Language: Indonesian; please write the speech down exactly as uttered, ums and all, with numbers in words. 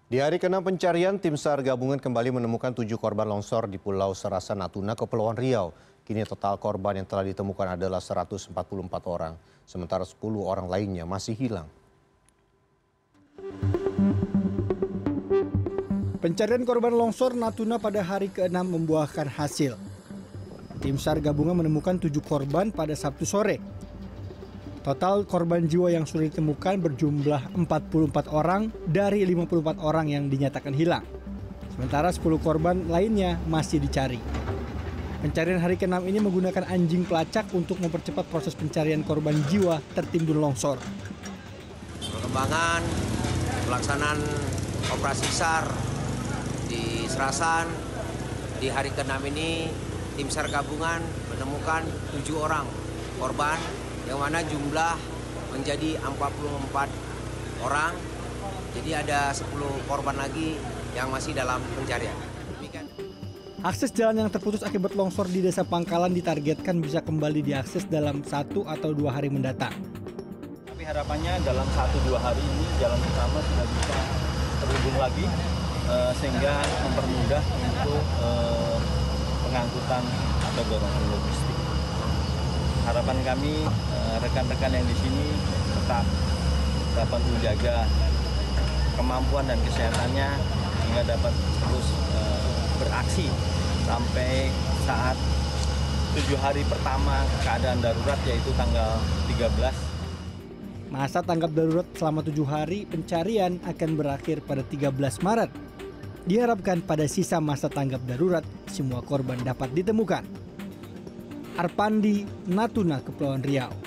Di hari keenam pencarian, tim SAR gabungan kembali menemukan tujuh korban longsor di Pulau Serasa Natuna, Kepulauan Riau. Kini total korban yang telah ditemukan adalah seratus empat puluh empat orang, sementara sepuluh orang lainnya masih hilang. Pencarian korban longsor Natuna pada hari keenam membuahkan hasil. Tim SAR gabungan menemukan tujuh korban pada Sabtu sore. Total korban jiwa yang sudah ditemukan berjumlah empat puluh empat orang dari lima puluh empat orang yang dinyatakan hilang. Sementara sepuluh korban lainnya masih dicari. Pencarian hari keenam ini menggunakan anjing pelacak untuk mempercepat proses pencarian korban jiwa tertimbun longsor. Perkembangan pelaksanaan operasi SAR di Serasan di hari keenam ini, tim SAR gabungan menemukan tujuh orang korban, yang mana jumlah menjadi empat puluh empat orang. Jadi ada sepuluh korban lagi yang masih dalam pencarian. Akses jalan yang terputus akibat longsor di Desa Pangkalan ditargetkan bisa kembali diakses dalam satu atau dua hari mendatang. Tapi harapannya dalam satu dua hari ini jalan utama sudah bisa terhubung lagi, eh, sehingga mempermudah untuk eh, pengangkutan atau dorongan logistik. Harapan kami rekan-rekan yang di sini tetap dapat menjaga kemampuan dan kesehatannya hingga dapat terus uh, beraksi sampai saat tujuh hari pertama keadaan darurat, yaitu tanggal tiga belas. Masa tanggap darurat selama tujuh hari pencarian akan berakhir pada tiga belas Maret. Diharapkan pada sisa masa tanggap darurat semua korban dapat ditemukan. Arpandi, Natuna, Kepulauan Riau.